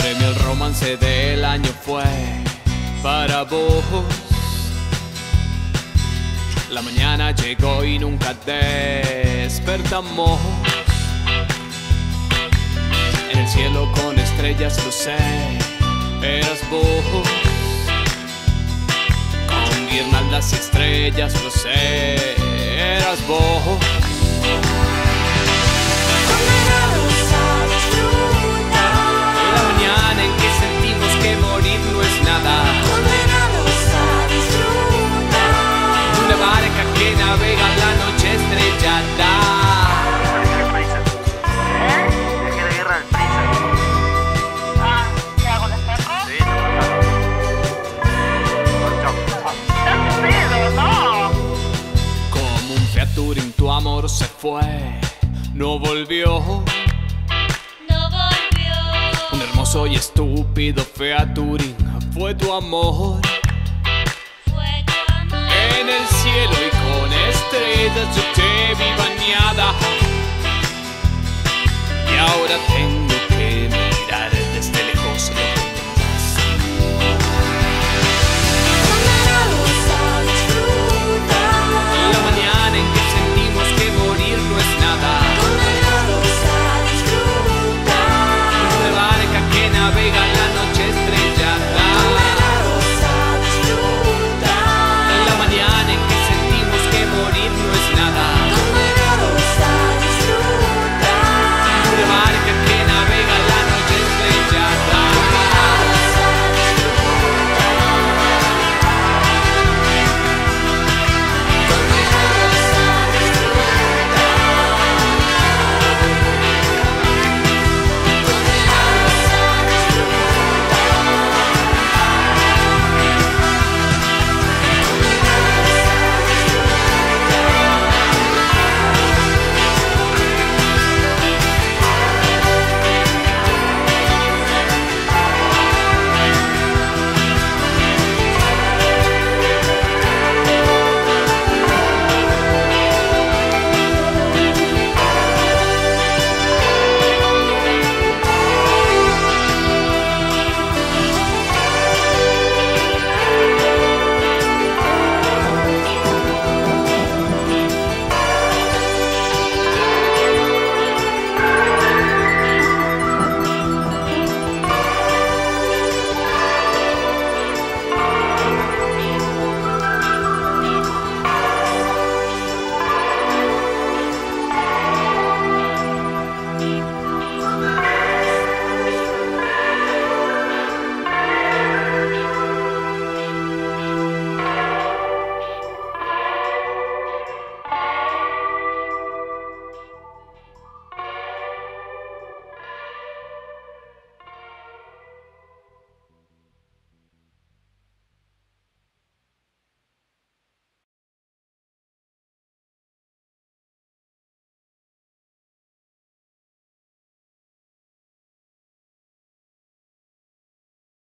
premio al romance del año fue para vos. La mañana llegó y nunca despertamos. En el cielo con estrellas lo sé, eras vos. Con guirnaldas y estrellas lo sé, eras vos. La mañana en que sentimos que morir no es nada. Una barca que navega en la noche estrellada. Viaje de guerra al Freezer. ¿Qué hago, la saco? Sí, ¡Qué pedo, no! Como un Fiat Touring tu amor se fue, no volvió. Un hermoso y estúpido Fiat Touring fue tu amor. En el cielo y con estrellas yo te vi bañada. Y ahora tengo